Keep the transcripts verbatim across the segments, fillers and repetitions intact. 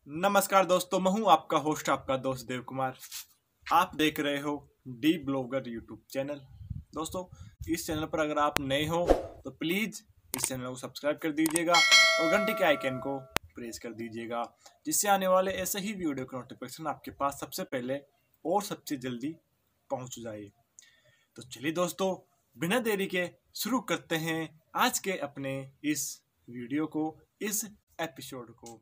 नमस्कार दोस्तों, मैं हूं आपका होस्ट, आपका दोस्त देव कुमार। आप देख रहे हो डी ब्लॉगर यूट्यूब चैनल। दोस्तों, इस चैनल पर अगर आप नए हो तो प्लीज़ इस चैनल को सब्सक्राइब कर दीजिएगा और घंटी के आइकन को प्रेस कर दीजिएगा, जिससे आने वाले ऐसे ही वीडियो का नोटिफिकेशन आपके पास सबसे पहले और सबसे जल्दी पहुंच जाए। तो चलिए दोस्तों, बिना देरी के शुरू करते हैं आज के अपने इस वीडियो को, इस एपिसोड को।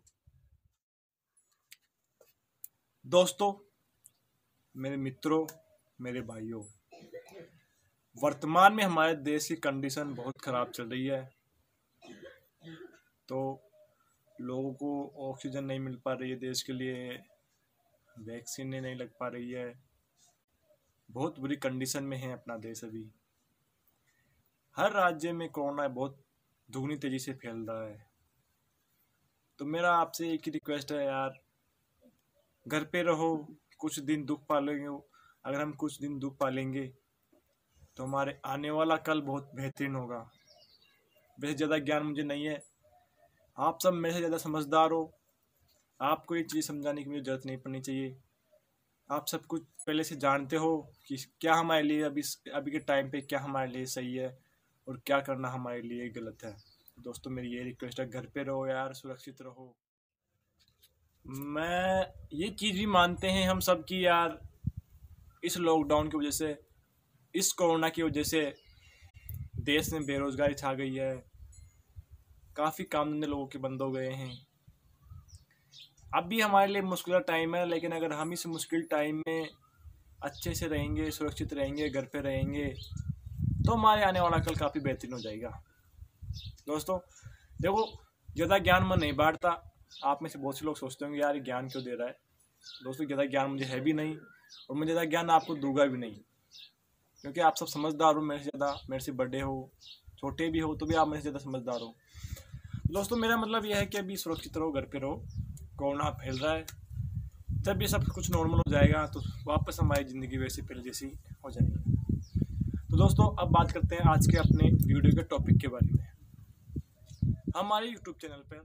दोस्तों, मेरे मित्रों, मेरे भाइयों, वर्तमान में हमारे देश की कंडीशन बहुत ख़राब चल रही है। तो लोगों को ऑक्सीजन नहीं मिल पा रही है, देश के लिए वैक्सीन नहीं लग पा रही है। बहुत बुरी कंडीशन में है अपना देश अभी। हर राज्य में कोरोना बहुत दुगनी तेज़ी से फैल रहा है। तो मेरा आपसे एक ही रिक्वेस्ट है यार, घर पे रहो, कुछ दिन दुख पालेंगे। अगर हम कुछ दिन दुख पालेंगे तो हमारे आने वाला कल बहुत बेहतरीन होगा। वैसे ज़्यादा ज्ञान मुझे नहीं है, आप सब मेरे से ज़्यादा समझदार हो, आपको ये चीज़ समझाने की मुझे ज़रूरत नहीं पड़नी चाहिए। आप सब कुछ पहले से जानते हो कि क्या हमारे लिए अभी अभी के टाइम पे क्या हमारे लिए सही है और क्या करना हमारे लिए गलत है। दोस्तों, मेरी ये रिक्वेस्ट है, घर पे रहो यार, सुरक्षित रहो। मैं ये चीज़ भी मानते हैं हम सब कि यार इस लॉकडाउन की वजह से, इस कोरोना की वजह से देश में बेरोजगारी छा गई है। काफ़ी काम धंधे लोगों के बंद हो गए हैं। अब भी हमारे लिए मुश्किल टाइम है, लेकिन अगर हम इस मुश्किल टाइम में अच्छे से रहेंगे, सुरक्षित रहेंगे, घर पे रहेंगे, तो हमारे आने वाला कल काफ़ी बेहतरीन हो जाएगा। दोस्तों देखो, ज़्यादा ज्ञान मैं नहीं बांटता। आप में से बहुत से लोग सोचते होंगे यार ये ज्ञान क्यों दे रहा है। दोस्तों, ज़्यादा ज्ञान मुझे है भी नहीं और मैं ज़्यादा ज्ञान आपको दूंगा भी नहीं, क्योंकि आप सब समझदार हो मेरे से ज़्यादा। मेरे से बड़े हो, छोटे भी हो, तो भी आप मेरे से ज़्यादा समझदार हो। दोस्तों, मेरा मतलब यह है कि अभी सुरक्षित रहो, घर पे रहो। कोरोना फैल रहा है, जब ये सब कुछ नॉर्मल हो जाएगा तो वापस हमारी ज़िंदगी वैसे पहले जैसी हो जाएगी। तो दोस्तों, अब बात करते हैं आज के अपने वीडियो के टॉपिक के बारे में। हमारे यूट्यूब चैनल पर,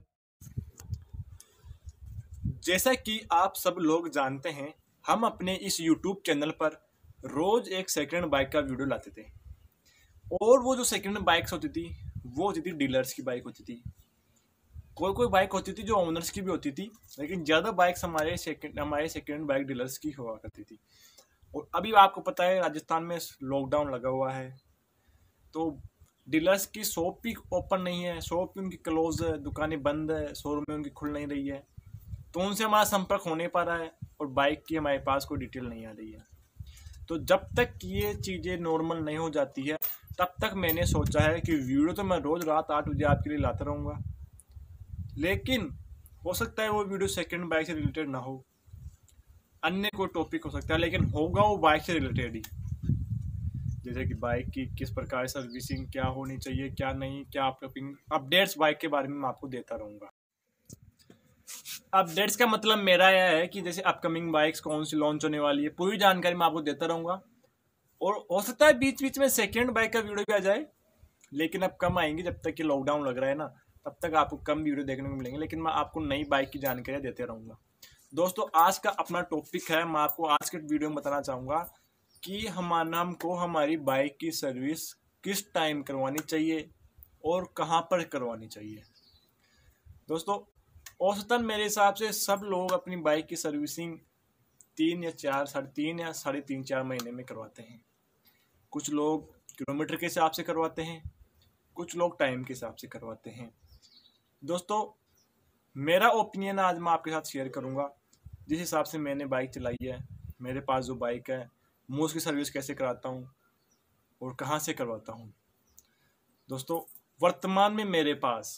जैसा कि आप सब लोग जानते हैं, हम अपने इस यूट्यूब चैनल पर रोज एक सेकंड बाइक का वीडियो लाते थे। और वो जो सेकंड बाइक्स होती थी वो होती थी डीलर्स की बाइक होती थी। कोई कोई बाइक होती थी जो ओनर्स की भी होती थी, लेकिन ज़्यादा बाइक्स हमारे सेकंड हमारे सेकंड बाइक डीलर्स की हुआ करती थी। और अभी आपको पता है राजस्थान में लॉकडाउन लगा हुआ है, तो डीलर्स की शॉप भी ओपन नहीं है, शॉप भी उनकी क्लोज है, दुकानें बंद है, शोरूम में उनकी खुल नहीं रही है। तो उनसे हमारा संपर्क हो नहीं पा रहा है और बाइक की हमारे पास कोई डिटेल नहीं आ रही है। तो जब तक ये चीज़ें नॉर्मल नहीं हो जाती है, तब तक मैंने सोचा है कि वीडियो तो मैं रोज़ रात आठ बजे आपके लिए लाता रहूँगा, लेकिन हो सकता है वो वीडियो सेकंड बाइक से रिलेटेड ना हो, अन्य कोई टॉपिक हो सकता है, लेकिन होगा वो बाइक से रिलेटेड ही। जैसे कि बाइक की किस प्रकार सर्विसिंग क्या होनी चाहिए, क्या नहीं, क्या अपकमिंग अपडेट्स बाइक के बारे में मैं आपको देता रहूँगा। अपडेट्स का मतलब मेरा यह है कि जैसे अपकमिंग बाइक्स कौन सी लॉन्च होने वाली है, पूरी जानकारी मैं आपको देता रहूँगा। और हो सकता है बीच बीच में सेकेंड बाइक का वीडियो भी आ जाए, लेकिन अब कम आएंगे। जब तक कि लॉकडाउन लग रहा है ना, तब तक आपको कम वीडियो देखने को मिलेंगे, लेकिन मैं आपको नई बाइक की जानकारी देते रहूँगा। दोस्तों, आज का अपना टॉपिक है, मैं आपको आज के वीडियो में बताना चाहूँगा कि हमारा हमको हमारी बाइक की सर्विस किस टाइम करवानी चाहिए और कहाँ पर करवानी चाहिए। दोस्तों, औसतन मेरे हिसाब से सब लोग अपनी बाइक की सर्विसिंग तीन या चार साढ़े तीन या साढ़े तीन चार महीने में करवाते हैं। कुछ लोग किलोमीटर के हिसाब से करवाते हैं, कुछ लोग टाइम के हिसाब से करवाते हैं। दोस्तों, मेरा ओपिनियन आज मैं आपके साथ शेयर करूंगा, जिस हिसाब से मैंने बाइक चलाई है, मेरे पास जो बाइक है, मैं उसकी सर्विस कैसे कराता हूँ और कहाँ से करवाता हूँ। दोस्तों, वर्तमान में मेरे पास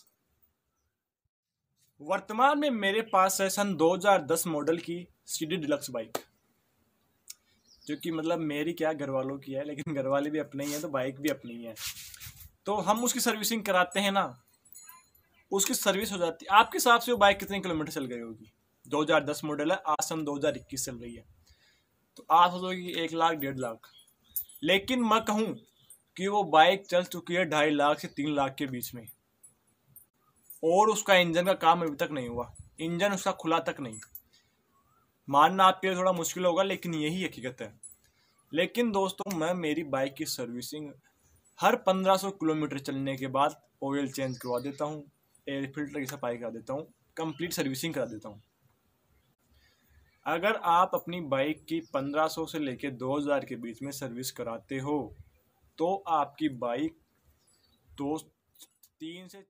वर्तमान में मेरे पास है सन दो हज़ार दस मॉडल की सीडी डिलक्स बाइक, जो कि मतलब मेरी क्या घर वालों की है, लेकिन घर वाले भी अपने ही हैं तो बाइक भी अपनी ही है। तो हम उसकी सर्विसिंग कराते हैं ना, उसकी सर्विस हो जाती है। आपके हिसाब से वो बाइक कितने किलोमीटर चल गई होगी? दो हज़ार दस मॉडल है, आज सन दो हज़ार इक्कीस चल रही है, तो आप सोचोगे एक लाख डेढ़ लाख, लेकिन मैं कहूँ कि वो बाइक चल चुकी है ढाई लाख से तीन लाख के बीच में, और उसका इंजन का काम अभी तक नहीं हुआ। इंजन उसका खुला तक नहीं। मानना आपके लिए थोड़ा मुश्किल होगा, लेकिन यही हकीकत है। लेकिन दोस्तों, मैं मेरी बाइक की सर्विसिंग हर पंद्रह सौ किलोमीटर चलने के बाद ऑयल चेंज करवा देता हूँ, एयर फिल्टर की सफाई करा देता हूँ, कंप्लीट सर्विसिंग करा देता हूँ। अगर आप अपनी बाइक की पंद्रह सौ से लेकर दो हज़ार के बीच में सर्विस कराते हो तो आपकी बाइक दो तीन से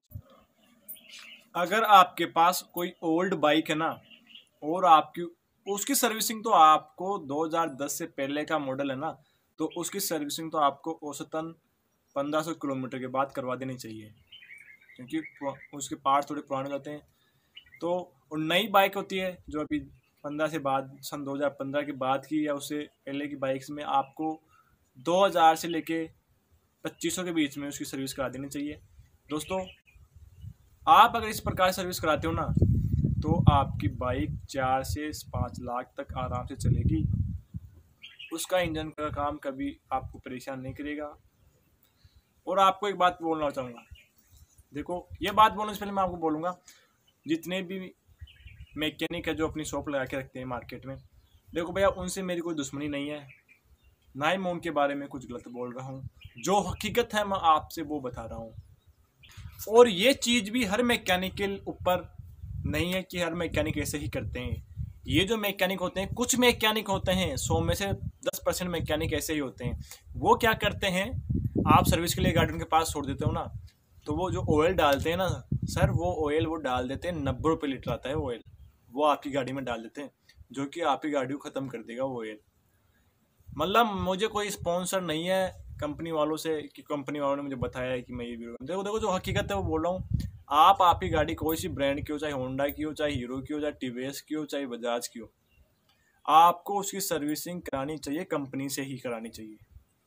अगर आपके पास कोई ओल्ड बाइक है ना, और आपकी उसकी सर्विसिंग तो आपको दो हज़ार दस से पहले का मॉडल है ना, तो उसकी सर्विसिंग तो आपको औसतन पंद्रह सौ किलोमीटर के बाद करवा देनी चाहिए, क्योंकि उसके पार्ट थोड़े पुराने हो जाते हैं। तो और नई बाइक होती है जो अभी पंद्रह से बाद सन दो हज़ार पंद्रह के बाद की या उससे पहले की बाइक्स में आपको दो हज़ार से लेके पच्चीस सौ के बीच में उसकी सर्विस करा देनी चाहिए। दोस्तों, आप अगर इस प्रकार सर्विस कराते हो ना, तो आपकी बाइक चार से पाँच लाख तक आराम से चलेगी। उसका इंजन का काम कभी आपको परेशान नहीं करेगा। और आपको एक बात बोलना चाहूँगा, देखो, ये बात बोलने से पहले मैं आपको बोलूँगा, जितने भी मैकेनिक है जो अपनी शॉप लगा के रखते हैं मार्केट में, देखो भैया, उनसे मेरी कोई दुश्मनी नहीं है, ना ही मैं उनके बारे में कुछ गलत बोल रहा हूँ। जो हकीकत है मैं आपसे वो बता रहा हूँ। और ये चीज़ भी हर मैकेनिक के ऊपर नहीं है कि हर मैकेनिक ऐसे ही करते हैं। ये जो मैकेनिक होते हैं, कुछ मैकेनिक होते हैं, सौ में से दस परसेंट मैकेनिक ऐसे ही होते हैं। वो क्या करते हैं, आप सर्विस के लिए गाड़ी उनके पास छोड़ देते हो ना, तो वो जो ऑयल डालते हैं ना सर, वो ऑयल वो डाल देते हैं, नब्बे रुपये लीटर आता है ऑयल, वो आपकी गाड़ी में डाल देते हैं, जो कि आपकी गाड़ी को ख़त्म कर देगा वो ऑयल। मतलब मुझे कोई स्पॉन्सर नहीं है कंपनी वालों से कि कंपनी वालों ने मुझे बताया है कि मैं ये वीडियो, देखो देखो जो हकीकत है वो बोल रहा हूँ। आप आपकी गाड़ी कोई सी ब्रांड की हो, चाहे होंडा की हो, चाहे हीरो की हो, चाहे टीवीएस की हो, चाहे बजाज की हो, आपको उसकी सर्विसिंग करानी चाहिए, कंपनी से ही करानी चाहिए।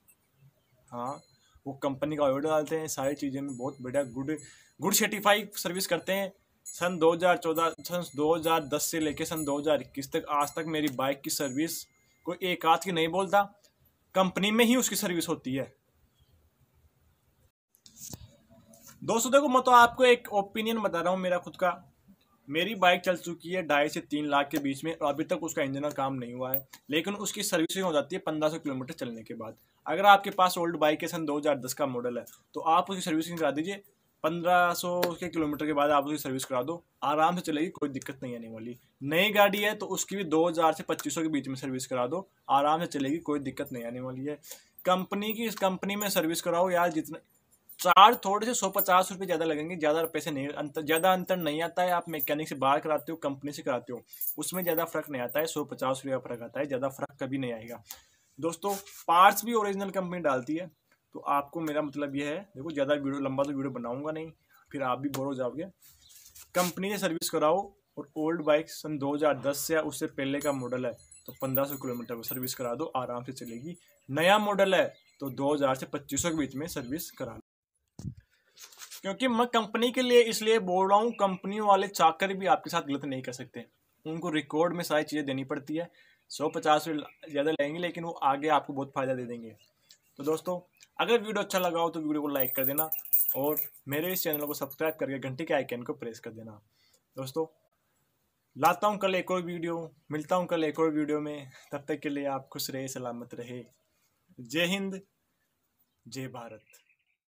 हाँ, वो कंपनी का ऑयल डालते हैं, सारी चीज़ें में बहुत बढ़िया गुड गुड सर्टिफाई सर्विस करते हैं। सन दो हज़ार चौदह सन दो हज़ार दस से लेके सन दो हज़ार इक्कीस तक आज तक मेरी बाइक की सर्विस कोई एक आध की नहीं बोलता, कंपनी में ही उसकी सर्विस होती है। दोस्तों देखो, मैं तो आपको एक ओपिनियन बता रहा हूँ मेरा खुद का। मेरी बाइक चल चुकी है ढाई से तीन लाख के बीच में और अभी तक उसका इंजन का काम नहीं हुआ है, लेकिन उसकी सर्विसिंग हो जाती है पंद्रह सौ किलोमीटर चलने के बाद। अगर आपके पास ओल्ड बाइक है, सन दो हज़ार दस का मॉडल है, तो आप उसकी सर्विसिंग करा दीजिए। पंद्रह सौ के किलोमीटर के बाद आप उसकी सर्विस करा दो, आराम से चलेगी, कोई दिक्कत नहीं आने वाली। नई गाड़ी है तो उसकी भी दो हज़ार से पच्चीस सौ के बीच में सर्विस करा दो, आराम से चलेगी, कोई दिक्कत नहीं आने वाली है। कंपनी की इस कंपनी में सर्विस कराओ यार, जितना चार्ज थोड़े से सौ पचास रुपये ज़्यादा लगेंगे, ज़्यादा पैसे नहीं, अंतर ज़्यादा अंतर नहीं आता है। आप मैकेनिक से बाहर कराते हो, कंपनी से कराते हो, उसमें ज़्यादा फर्क नहीं आता है, सौ पचास रुपये का फर्क आता है, ज़्यादा फर्क कभी नहीं आएगा। दोस्तों, पार्ट्स भी ओरिजिनल कंपनी डालती है। तो आपको मेरा मतलब ये है, देखो ज़्यादा वीडियो लंबा तो वीडियो बनाऊंगा नहीं, फिर आप भी बोर हो जाओगे। कंपनी से सर्विस कराओ, और ओल्ड बाइक सन दो हज़ार दस से या उससे पहले का मॉडल है तो पंद्रह सौ किलोमीटर को सर्विस करा दो, आराम से चलेगी। नया मॉडल है तो दो हज़ार से पच्चीस सौ के बीच में सर्विस करा लो। क्योंकि मैं कंपनी के लिए इसलिए बोल रहा हूँ, कंपनी वाले चाहकर भी आपके साथ गलत नहीं कर सकते, उनको रिकॉर्ड में सारी चीज़ें देनी पड़ती है। सौ पचास रुपये ज़्यादा लेंगे, लेकिन वो आगे आपको बहुत फ़ायदा दे देंगे। तो दोस्तों, अगर वीडियो अच्छा लगा हो तो वीडियो को लाइक कर देना, और मेरे इस चैनल को सब्सक्राइब करके घंटे के आइकन को प्रेस कर देना। दोस्तों, लाता हूँ कल एक और वीडियो, मिलता हूँ कल एक और वीडियो में। तब तक के लिए आप खुश रहे, सलामत रहे। जय हिंद, जय भारत।